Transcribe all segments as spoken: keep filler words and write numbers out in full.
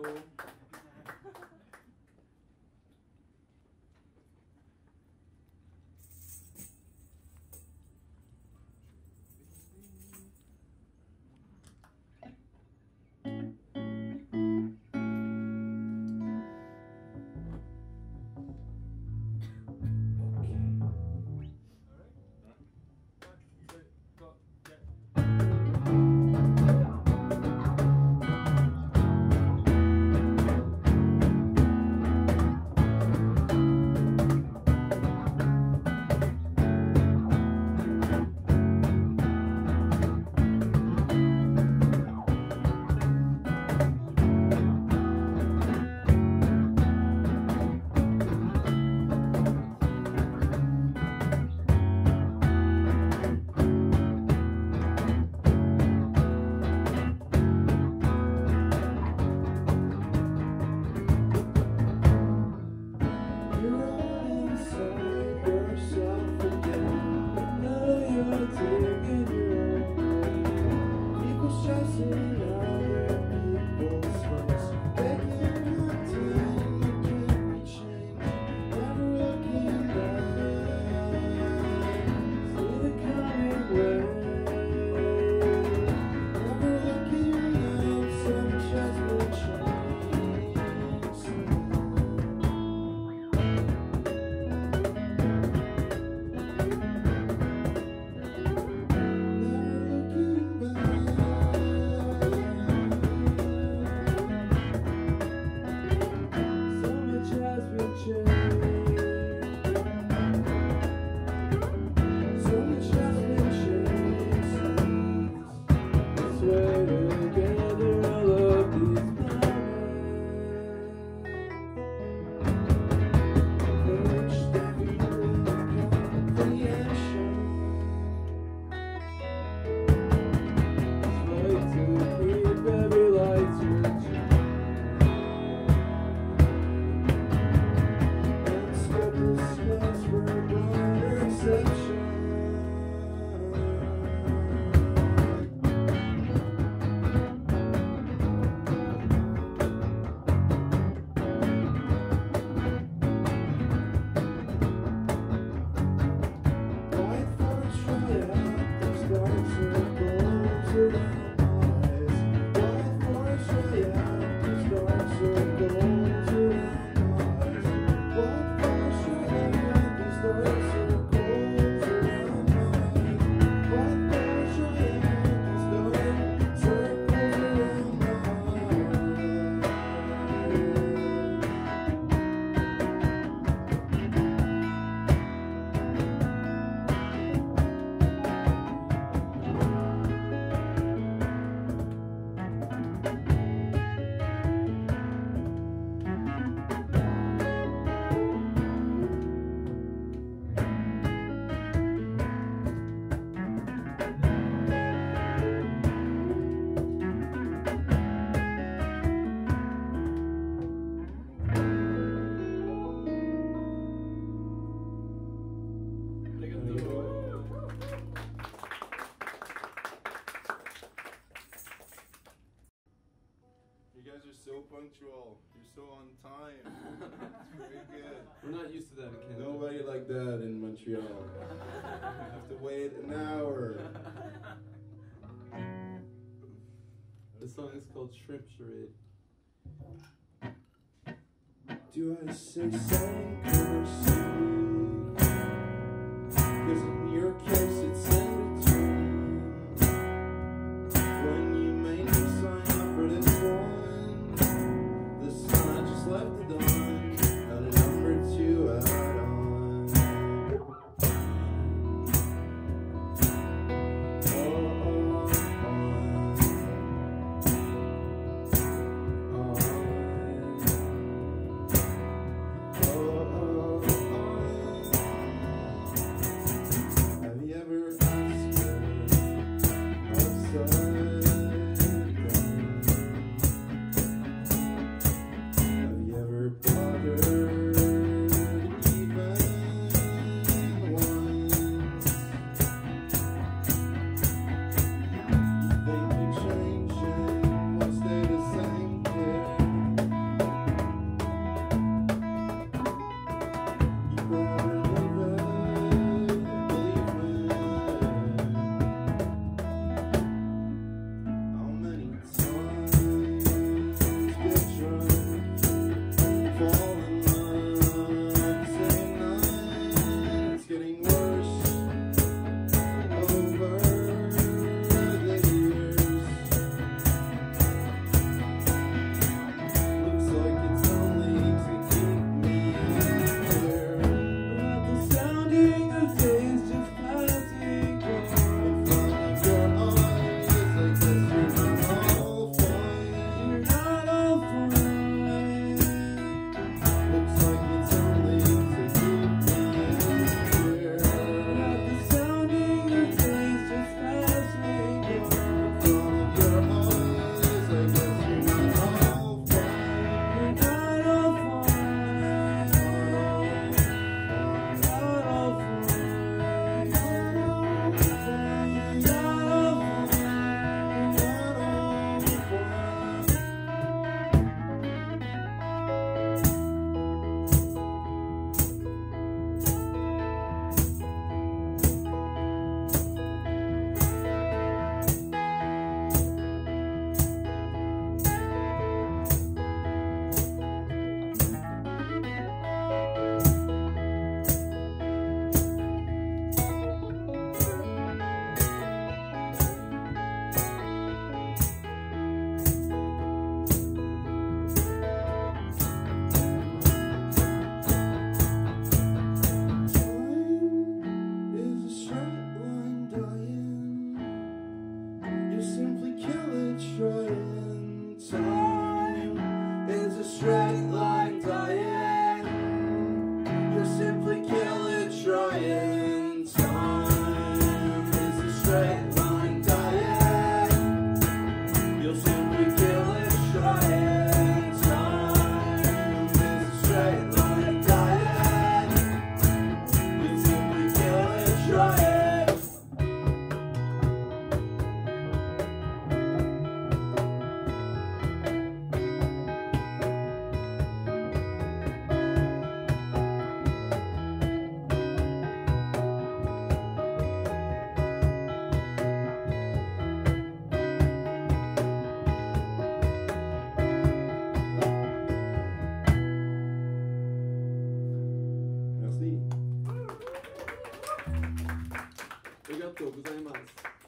Hello. You guys are so punctual. You're so on time. It's very good. We're not used to that in Canada. Nobody like that in Montreal. You have to wait an hour. The song is called Shrimp Charade. Do I say thank or see? Cause in your case it's in between. When you made me sign up for this one, the sun just left the dawn, got a number two out on. Oh, oh, oh, oh. straight line diet. You'll simply kill it trying. Time is a straight line diet. You'll simply kill it trying. Time is a straight line diet. You'll simply kill it trying. Arigatou gozaimasu.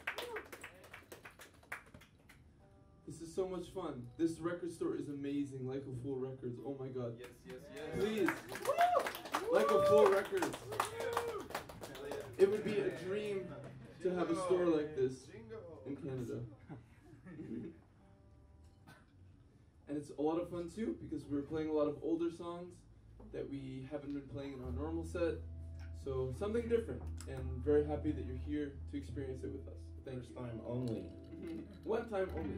This is so much fun. This record store is amazing. Like a Fool Records. Oh my god. Yes, yes, yes. Please. Like a Fool Records. It would be a dream to have a store like this in Canada. And it's a lot of fun too because we're playing a lot of older songs that we haven't been playing in our normal set. So something different, and very happy that you're here to experience it with us. Thank First you. time only. One time only.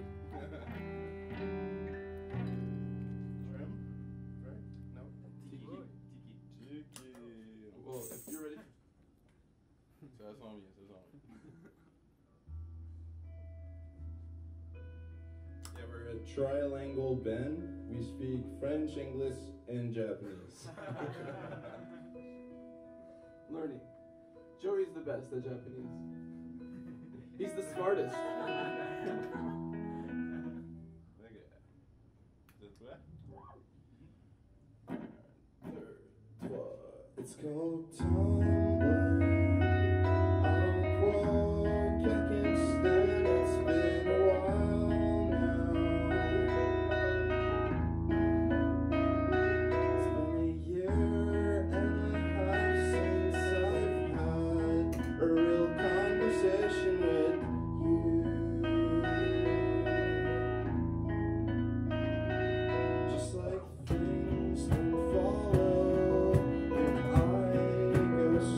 Trim? Right? No? Tiki. Tiki. Well, if you're ready. So that's on you, so that's on you. Yeah, we're a trilingual band. We speak French, English, and Japanese. Learning. Joey's the best at Japanese. He's the smartest. Look at that. That's what? It's called Tumblr. I don't walk, I can't stand. It's been a while now. It's been a year and a half since I've had a real conversation with you. Just like things don't follow when I go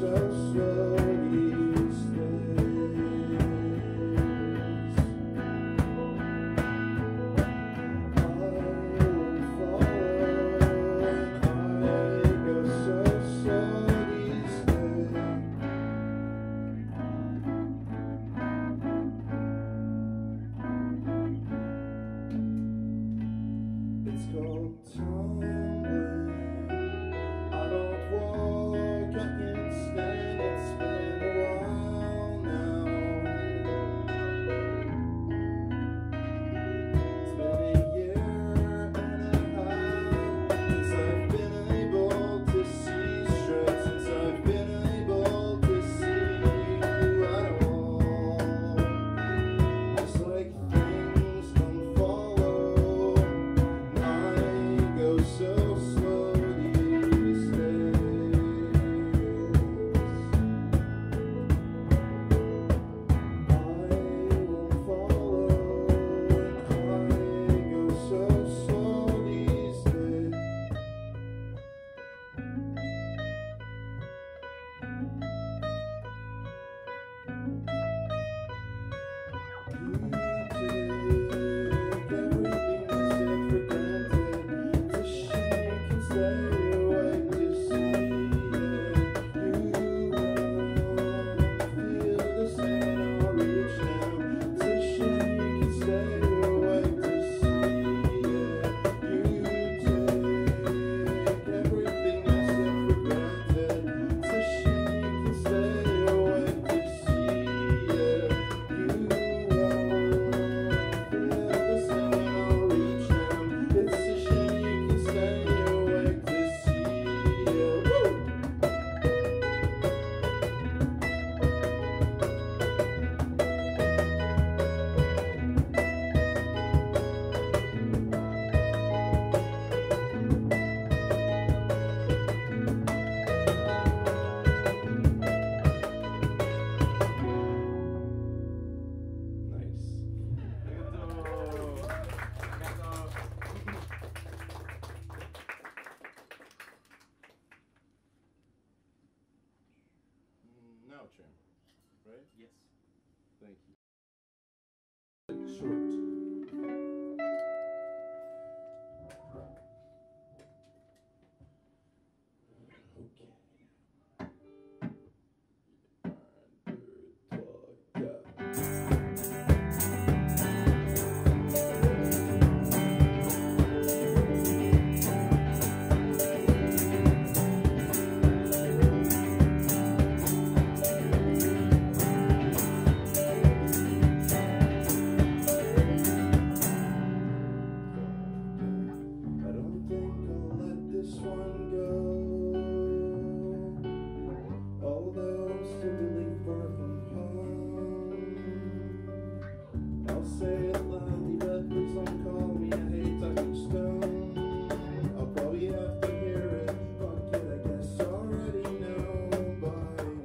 outro, right? Yes. Thank you. Short. Okay. I don't think I'll let this one go. Although I'm still really far from home, I'll say it loudly, but please don't call me. I hate talking stone. I'll probably have to hear it. Fuck it, I guess I already know by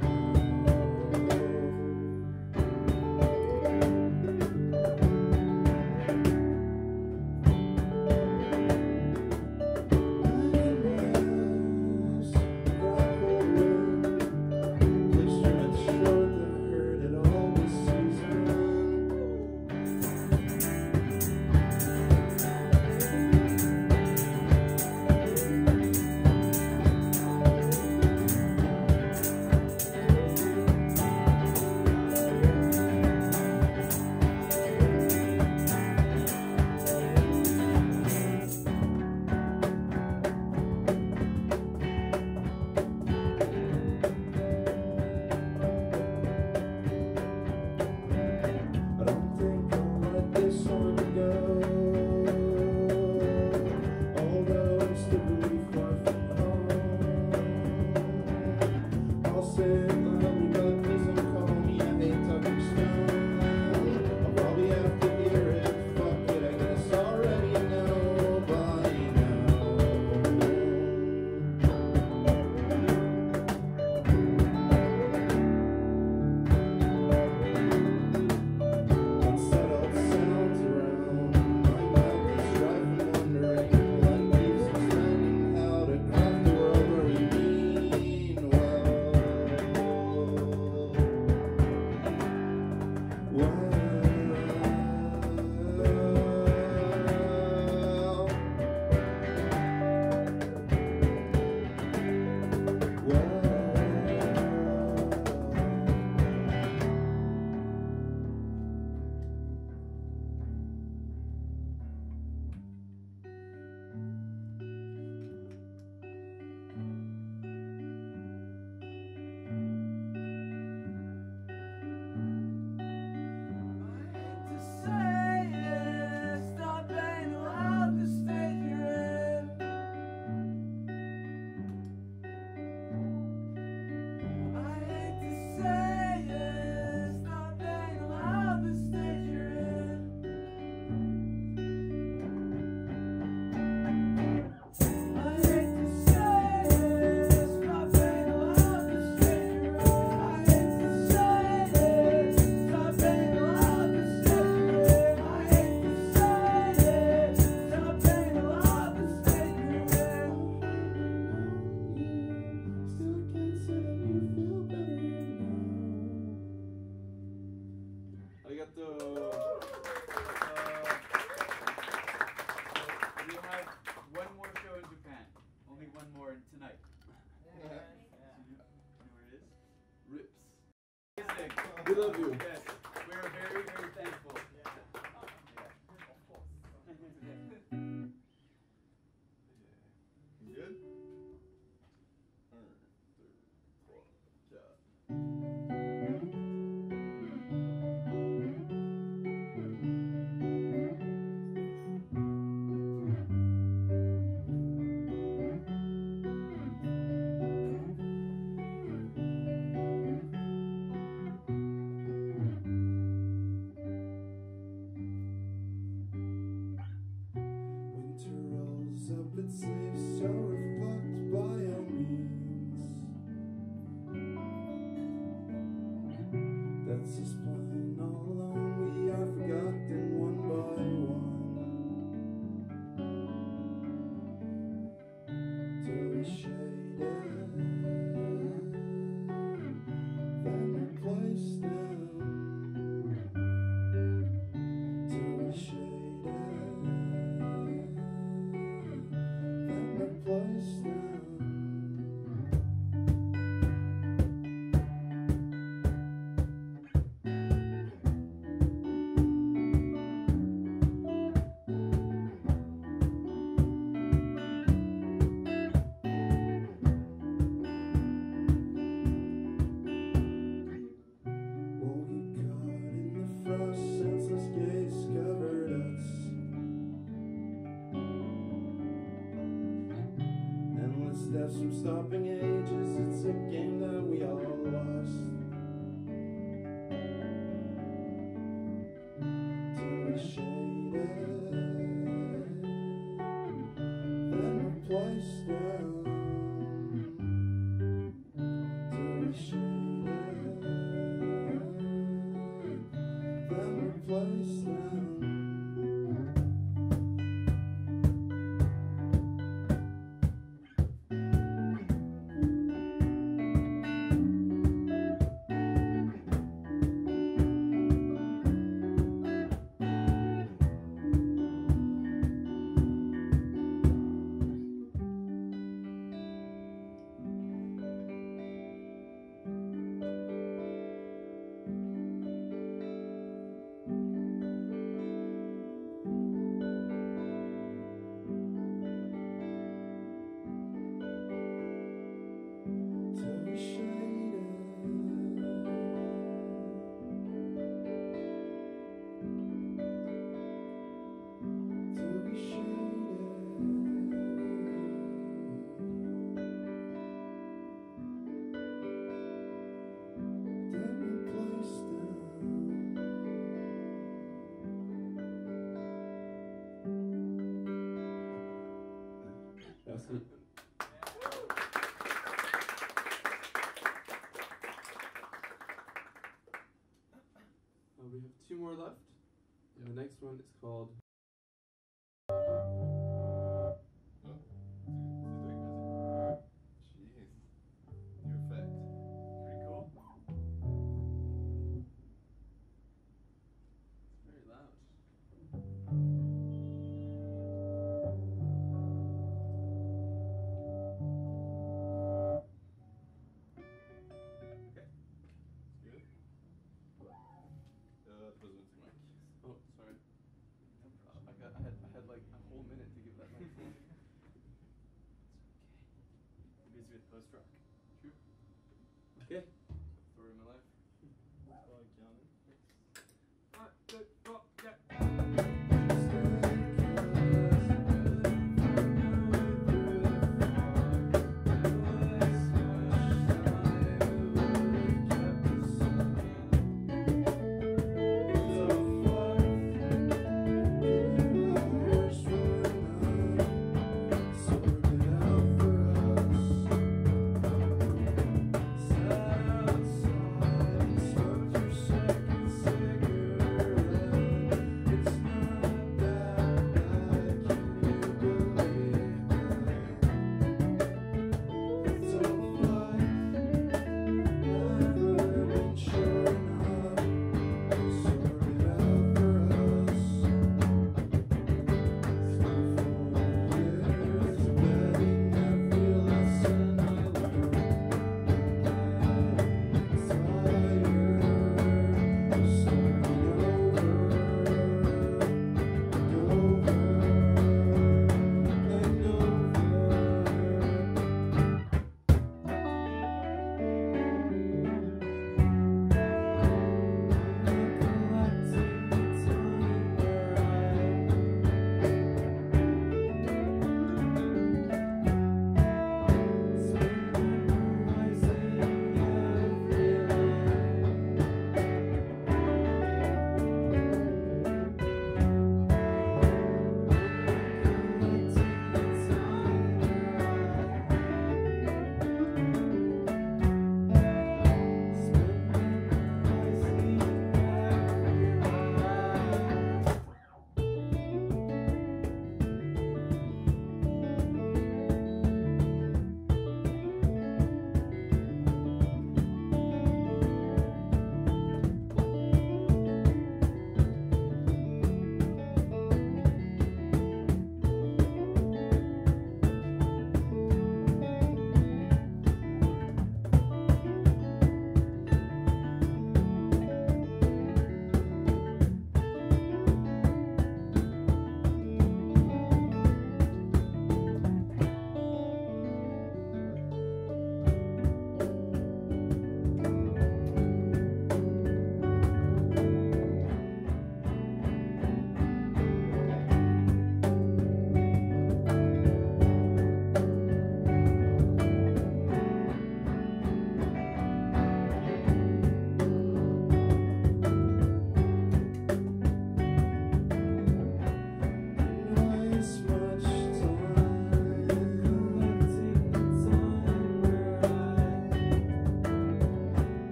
I don't think I'll let this one go. Although I'm still really far from home, I'll say it loudly, but please don't call me. I hate talking stone. I'll probably have to hear it. Fuck it, I guess I already know by unsettled sounds around my mouth is rife and wondering. One keeps explaining how to craft the world where we mean well. Well, Arigato. We'll have one more show in Japan. Only one more tonight. You know where it is? Rips. Amazing. We love you. Yes, we're very, very thankful. You good? winter rolls up its sleeves, so reflect by all means. That's his plan all along. We are forgotten one by one, till we shaded. Then replaced them. We'll get caught in the frost, senseless gaze covered us. Endless steps from stopping ages, it's a game that we all lost. Till we shaded, then replaced them. Till we shaded, then replaced them. Till we shaded, till we shaded, then replaced them. That's it. Uh, we have two more left. And the next one is called Jeez. New effect. Pretty cool. It's very loud. Good. Uh, that wasn't too much. Oh, sorry. Uh, I got I had I had like a whole minute to give that mic. I'm busy with post rock. True. Okay. Story of my life. Well, Keanu. One, two, four, yeah. So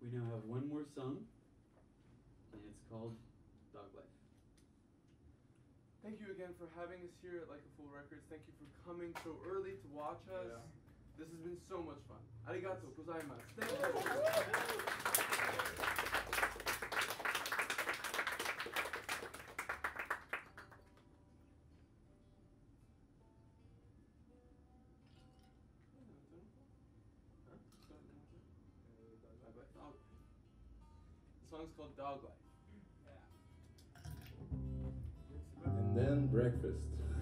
We now have one more song, and it's called Dog Life. Thank you again for having us here at Like a Fool Records. Thank you for coming so early to watch us. Yeah. This has been so much fun. Arigato gozaimasu. Thank you. The song's called Dog Life. And then breakfast.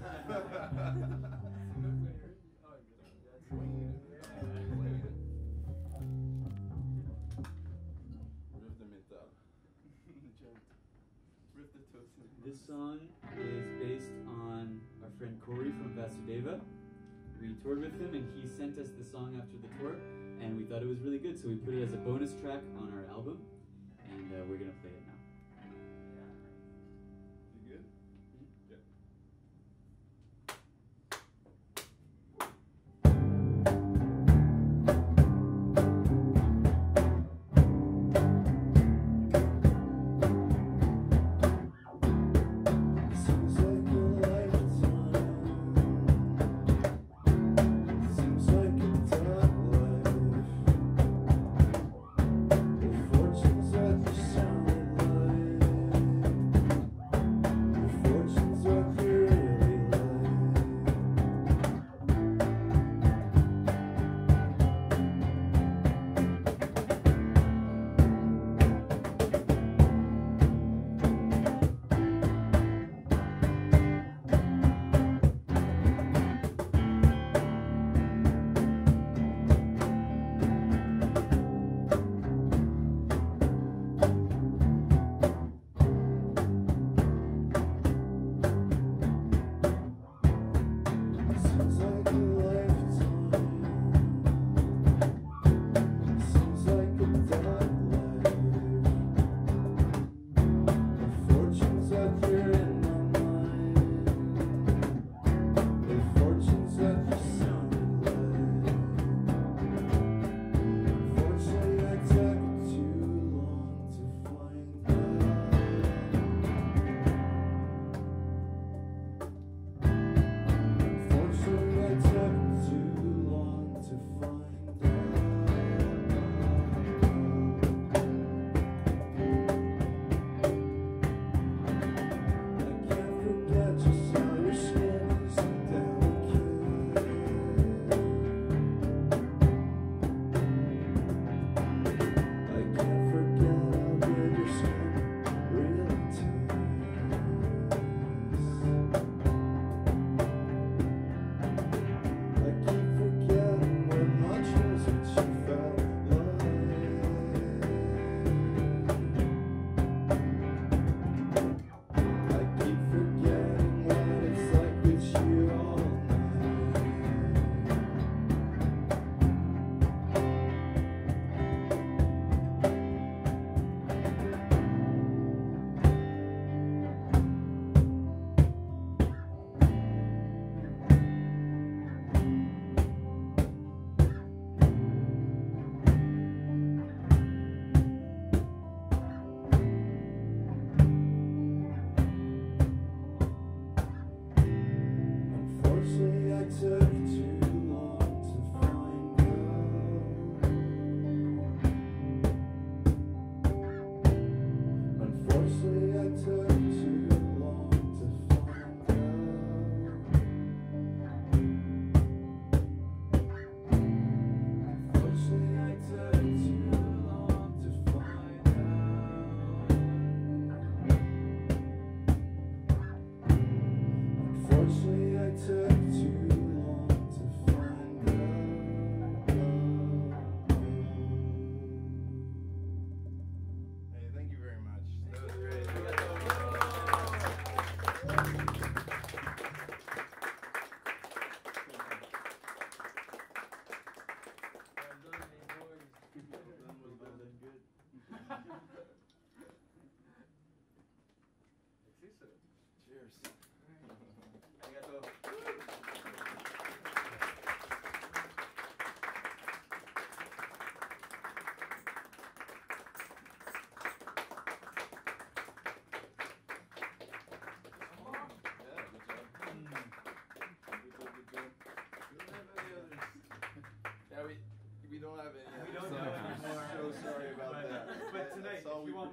This song is based on our friend Corey from Vasudeva. We toured with him and he sent us the song after the tour and we thought it was really good, so we put it as a bonus track on our album and uh, we're gonna play it now. You good? Yeah. Seems like a lifetime. Seems like a dog life. The fortunes that you sounded like.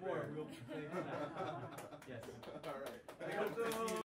more. prepared. We'll play that. Yes. All right. I hope to see you